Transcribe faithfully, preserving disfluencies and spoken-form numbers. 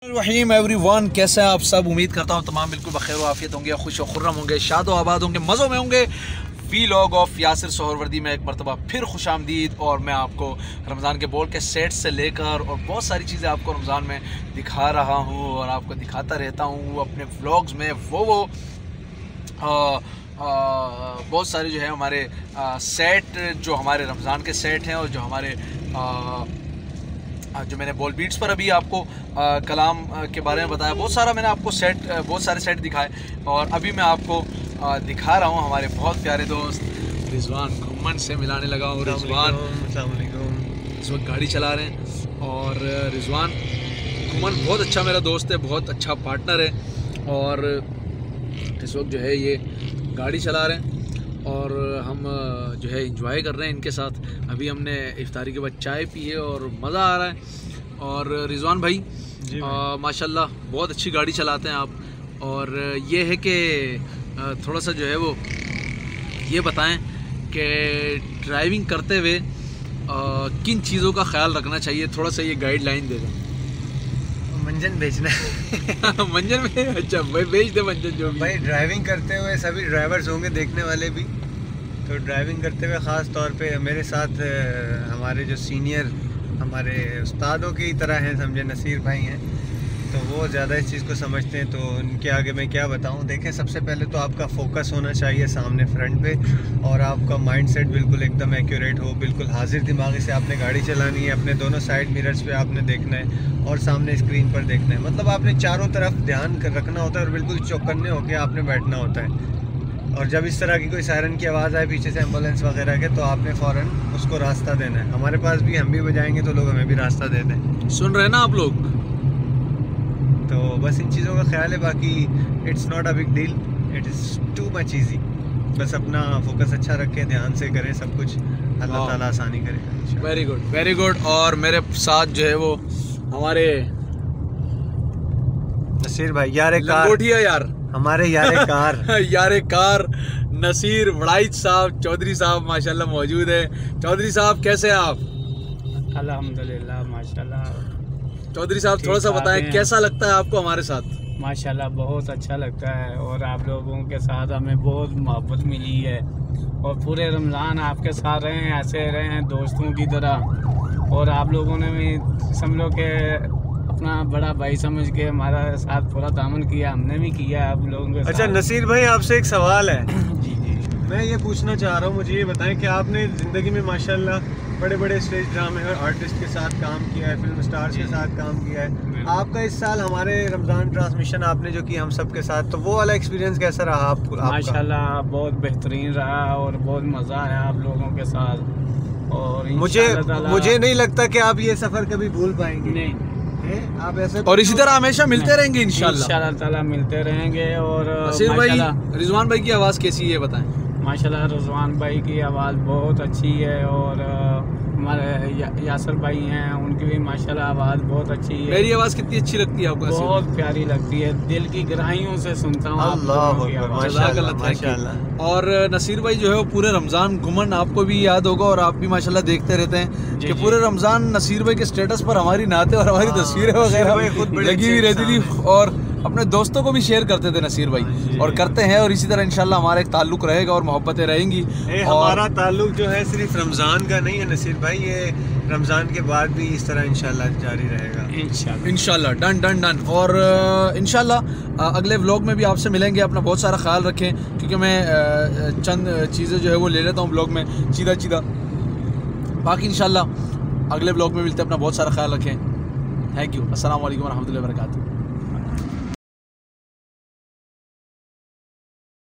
रहीम everyone, कैसे हैं आप सब। उम्मीद करता हूँ तमाम बिल्कुल बखैर व आफियत होंगे, खुश व खुर्रम होंगे, शाद व आबाद होंगे, मज़ों में होंगे। वीलॉग ऑफ यासिर सोहरवर्दी में एक मरतबा फिर खुश आमदीद। और मैं आपको रमज़ान के बोल के सेट से लेकर और बहुत सारी चीज़ें आपको रमज़ान में दिखा रहा हूँ और आपको दिखाता रहता हूँ अपने व्लॉग्स में। वो वो आ, आ, बहुत सारे जो है हमारे आ, सेट जो हमारे रमज़ान के सेट हैं और जो हमारे आ, जो मैंने बॉल बीट्स पर अभी आपको आ, कलाम आ, के बारे में बताया, बहुत सारा मैंने आपको सेट आ, बहुत सारे सेट दिखाए। और अभी मैं आपको आ, दिखा रहा हूँ हमारे बहुत प्यारे दोस्त रिजवान घुम्मन से मिलाने लगा हूँ। रिजवान इस वक्त गाड़ी चला रहे हैं और रिजवान घुम्मन बहुत अच्छा मेरा दोस्त है, बहुत अच्छा पार्टनर है। और इस वक्त जो है ये गाड़ी चला रहे हैं और हम जो है इंजॉय कर रहे हैं इनके साथ। अभी हमने इफ्तारी के बाद चाय पी है और मज़ा आ रहा है। और रिजवान भाई, भाई। माशाल्लाह बहुत अच्छी गाड़ी चलाते हैं आप। और ये है कि थोड़ा सा जो है वो ये बताएं कि ड्राइविंग करते हुए किन चीज़ों का ख्याल रखना चाहिए, थोड़ा सा ये गाइडलाइन दे दें। मंजन बेचना मंजन में अच्छा भाई बेच दे मंजन। जो भाई ड्राइविंग करते हुए सभी ड्राइवर्स होंगे देखने वाले भी, तो ड्राइविंग करते हुए ख़ास तौर पे मेरे साथ हमारे जो सीनियर हमारे उस्तादों की तरह हैं, समझे, नसीर भाई हैं, तो वो ज़्यादा इस चीज़ को समझते हैं। तो उनके आगे मैं क्या बताऊं। देखें, सबसे पहले तो आपका फोकस होना चाहिए सामने फ्रंट पे और आपका माइंडसेट बिल्कुल एकदम एक्यूरेट हो, बिल्कुल हाजिर दिमागी से आपने गाड़ी चलानी है। अपने दोनों साइड मिरर्स पे आपने देखना है और सामने स्क्रीन पर देखना है। मतलब आपने चारों तरफ ध्यान कर रखना होता है और बिल्कुल चौकन्ने होकर आपने बैठना होता है। और जब इस तरह की कोई सायरन की आवाज़ आए पीछे से एम्बुलेंस वगैरह के, तो आपने फ़ौरन उसको रास्ता देना है। हमारे पास भी हम भी बजाएंगे तो लोग हमें भी रास्ता दे दें। सुन रहे हैं ना आप लोग। तो बस इन चीज़ों का ख्याल है, बाकी it's not a big deal, it is too much easy. बस अपना फोकस अच्छा रखें, ध्यान से करें सब कुछ, अल्लाह ताला आसानी करेगा। Very good very good. और मेरे साथ जो है वो हमारे नसीर भाई, यारे कार यार हमारे यारे कार यारे कार नसीर वड़ाइच साहब चौधरी साहब माशाल्लाह मौजूद है। चौधरी साहब कैसे हैं आप? अल्हम्दुलिल्लाह माशाल्लाह। चौधरी साहब थोड़ा सा बताएं कैसा लगता है आपको हमारे साथ? माशाल्लाह बहुत अच्छा लगता है और आप लोगों के साथ हमें बहुत मोहब्बत मिली है और पूरे रमज़ान आपके साथ रहे हैं, ऐसे रहे हैं दोस्तों की तरह। और आप लोगों ने भी समझ लो कि अपना बड़ा भाई समझ के हमारा साथ पूरा दामन किया, हमने भी किया आप लोगों के साथ। अच्छा नसीर भाई, आपसे एक सवाल है। जी जी मैं ये पूछना चाह रहा हूँ, मुझे ये बताएं कि आपने ज़िंदगी में माशाल्लाह बड़े बड़े स्टेज ड्रामे और आर्टिस्ट के साथ काम किया है, फिल्म स्टार्स के साथ काम किया है। आपका इस साल हमारे रमज़ान ट्रांसमिशन आपने जो की हम सब के साथ, तो वो वाला एक्सपीरियंस कैसा रहा आपको? माशाल्लाह बहुत बेहतरीन रहा और बहुत मज़ा आया आप लोगों के साथ। और मुझे मुझे नहीं लगता कि आप ये सफ़र कभी भूल पाएंगे। नहीं, आप ऐसे और इसी तरह हमेशा मिलते रहेंगे इंशाल्लाह इंशाल्लाह ताला मिलते रहेंगे। और नसीर भाई, रिजवान भाई की आवाज़ कैसी है बताएं? माशाल्लाह रिजवान भाई की आवाज़ बहुत अच्छी है और हमारे या, यासर भाई हैं, उनकी भी माशाल्लाह आवाज़ बहुत अच्छी है। मेरी आवाज़ कितनी अच्छी लगती है आपको? बहुत प्यारी लगती है, दिल की गहराइयों से सुनता हूँ। और नसीर भाई जो है वो पूरे रमज़ान घुमन आपको भी याद होगा और आप भी माशाल्लाह देखते रहते हैं कि पूरे रमज़ान नसीर भाई के स्टेटस पर हमारी नाते और हमारी तस्वीरें वगैरह लगी हुई रहती थी और अपने दोस्तों को भी शेयर करते थे नसीर भाई, और करते हैं। और इसी तरह इंशाल्लाह हमारा एक ताल्लुक रहेगा और मोहब्बतें रहेंगी। हमारा ताल्लुक जो है सिर्फ रमज़ान का नहीं है नसीर भाई, ये रमज़ान के बाद भी इस तरह इंशाल्लाह जारी रहेगा। इंशाल्लाह इंशाल्लाह डन डन डन। और इंशाल्लाह अगले व्लॉग में भी आपसे मिलेंगे। अपना बहुत सारा ख्याल रखें, क्योंकि मैं चंद चीज़ें जो है वो ले लेता हूँ व्लॉग में सीधा सीधा। बाकी इंशाल्लाह अगले व्लॉग में मिलते हैं। अपना बहुत सारा ख्याल रखें। Thank you. अस्सलाम वालेकुम व रहमतुल्लाहि व बरकातहू।